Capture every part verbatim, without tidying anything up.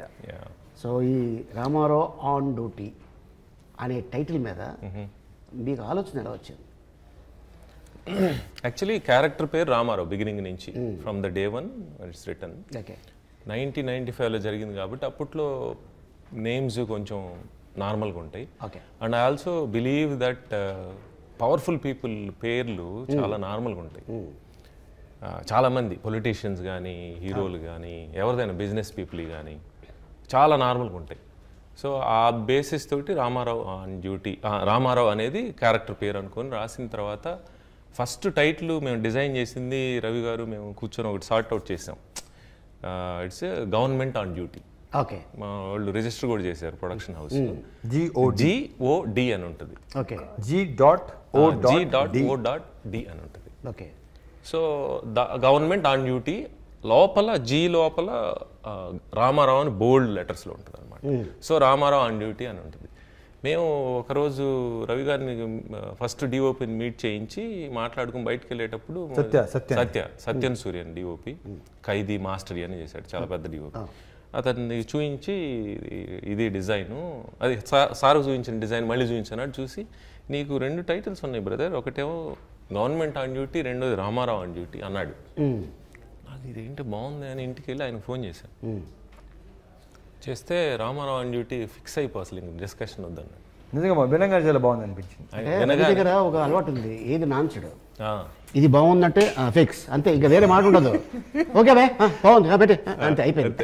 So ఈ Ramarao on duty అనే title మీద మీకు ఆలోచన ఎలా వచ్చింది? యాక్చువల్లీ క్యారెక్టర్ పేరు రామారావు బిగినింగ్ నుంచి, from the day one it's return. Okay, nineteen ninety ఫైవ్లో జరిగింది కాబట్టి అప్పట్లో నేమ్స్ కొంచెం నార్మల్గా ఉంటాయి. Okay, and I also believe that powerful people పేర్లు చాలా నార్మల్గా ఉంటాయి. చాలామంది పొలిటీషియన్స్ కానీ, హీరోలు కానీ, ఎవరిదైనా బిజినెస్ పీపుల్ కానీ చాలా నార్మల్గా ఉంటాయి. సో ఆ బేసిస్ తోటి రామారావు ఆన్ డ్యూటీ, రామారావు అనేది క్యారెక్టర్ పేరు అనుకొని రాసిన తర్వాత ఫస్ట్ టైటిల్ మేము డిజైన్ చేసింది రవి గారు, మేము కూర్చొని ఒకటి సార్ట్ అవుట్ చేసాం. It's government on duty. Okay, మా వాళ్ళు రిజిస్టర్ కూడా చేశారు ప్రొడక్షన్ హౌస్. జిఓడి అని ఉంటుంది. Okay, G dot O G dot O dot D అని ఉంటుంది. Okay, so the government on duty లోపల జీ లోపల రామారావు అని బోల్డ్ లెటర్స్లో ఉంటుంది అనమాట. సో రామారావు ఆన్ డ్యూటీ అని ఉంటుంది. మేము ఒకరోజు రవి గారిని ఫస్ట్ డిఓపిని మీట్ చేయించి మాట్లాడుకుని బయటకు వెళ్ళేటప్పుడు సత్య సత్య సత్యన్ సూర్యన్ డిఓపి, ఖైదీ మాస్టర్ అని చేశాడు, చాలా పెద్ద డిఓపి. అతన్ని చూపించి ఇది డిజైను, అది సార్ చూపించిన డిజైన్ మళ్ళీ చూపించినాడు. చూసి నీకు రెండు టైటిల్స్ ఉన్నాయి బ్రదర్, ఒకటేమో గవర్నమెంట్ ఆన్ డ్యూటీ, రెండోది రామారావు ఆన్ డ్యూటీ అన్నాడు. నాకు ఇదేంటి బాగుంది అని ఇంటికి వెళ్ళి ఆయన ఫోన్ చేశాను. చేస్తే రామారావు ఆన్ డ్యూటీ ఫిక్స్ అయిపో, అసలు ఇంక డిస్కషన్ వద్దన్నాడు. నిజంగా వినంగా చాలా బాగుంది అనిపించింది. దగ్గర ఒక అలవాటు ఉంది, ఏది నాంచడు, ఇది బాగుందంటే ఫిక్స్ అంతే, ఇంకా వేరే మాట ఉండదు. ఓకే బాయ్ బాగుంది పెట్టి అంతే అయిపోయింది.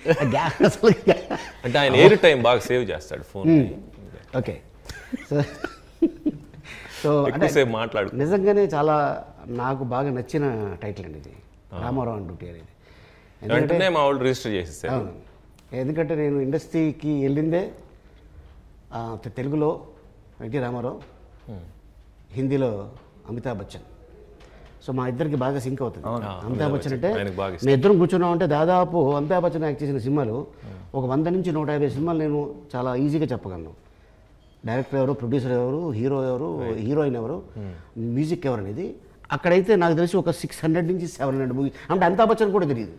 అంటే ఆయన ఎయిర్ టైం బాగా సేవ్ చేస్తాడు ఫోన్. ఓకే, సో సో ఎక్కువసేపు మాట్లాడు. నిజంగానే చాలా నాకు బాగా నచ్చిన టైటిల్ అండి ఇది, రామారావు ఆన్ డ్యూటీ అనేది. వెంటనే మా వాళ్ళు రిజిస్టర్ చేసేసారు. ఎందుకంటే నేను ఇండస్ట్రీకి వెళ్ళిందే తెలుగులో ఎన్టీ రామారావు, హిందీలో అమితాబ్ బచ్చన్. సో మా ఇద్దరికి బాగా సింక్ అవుతుంది. అమితాబ్ బచ్చన్ అంటే మేము ఇద్దరం కూర్చున్నాం అంటే దాదాపు అమితాబ్ బచ్చన్ యాక్ట్ చేసిన సినిమాలు ఒక వంద నుంచి నూట యాభై సినిమాలు నేను చాలా ఈజీగా చెప్పగలను. డైరెక్టర్ ఎవరు, ప్రొడ్యూసర్ ఎవరు, హీరో ఎవరు, హీరోయిన్ ఎవరు, మ్యూజిక్ ఎవరు అనేది. అక్కడైతే నాకు తెలిసి ఒక సిక్స్ హండ్రెడ్ నుంచి సెవెన్ హండ్రెడ్ మూవీ అంటే అమితాబ్ బచ్చన్ కూడా తెలియదు.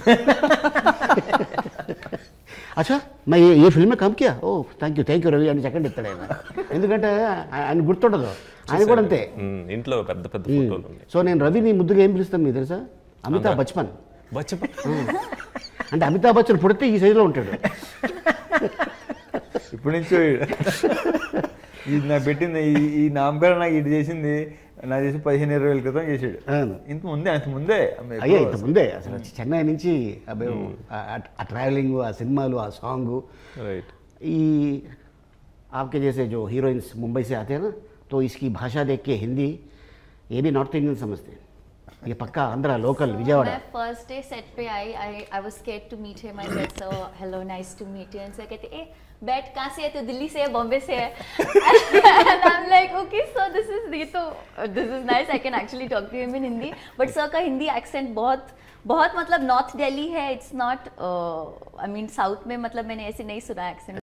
అచ్చా మా ఏ ఫిల్మే కమ్ కియా, oh thank you thank you Ravi అని సెకండ్ ఇస్తాడు ఆయన. ఎందుకంటే ఆయన గుర్తుండదు, ఆయన కూడా అంతే. ఇంట్లో పెద్ద పెద్ద ఫోటోలు. సో నేను రవిని ముద్దుగా ఏం పిలుస్తాను మీకు తెలుసా? అమితాబ్ బచ్చన్. బచ్చన్ అంటే అమితాబ్ బచ్చన్ పుడితే ఈ సైజులో ఉంటాడు. ఇప్పటి నుంచో ఇది నాకు పెట్టింది, ఈ నామకరణ నాకు ఇది చేసింది నాకు చేసి పదిహేను ఇరవై వేల క్రితం చేసాడు. ఇంత ముందే అంత ముందే అయ్యా ఇంత ముందే అసలు చెన్నై నుంచి ఆ ట్రావెలింగ్, ఆ సినిమాలు, ఆ సాంగ్. ఈ आपके जैसे जो हीरोइंस मुंबई से आते हैं ना, तो इसकी भाषा देख के हिंदी ये भी नॉर्थ इंडियन समझते हैं. ये पक्का आंध्रा लोकल विजयवाड़ा. मैं फर्स्ट डे सेट पे I I I was scared to meet him. I said so hello nice to meet you. And sir कहते ए बैट कहाँ से है? तो दिल्ली से है, बॉम्बे से है. And I am like okay sir this is ये तो this is nice, I can actually talk to him in Hindi. But sir का हिंदी एक्सेंट बहुत बहुत मतलब नॉर्थ दिल्ली है. It's not I mean south में मतलब मैंने ऐसे नहीं सुना एक्सेंट.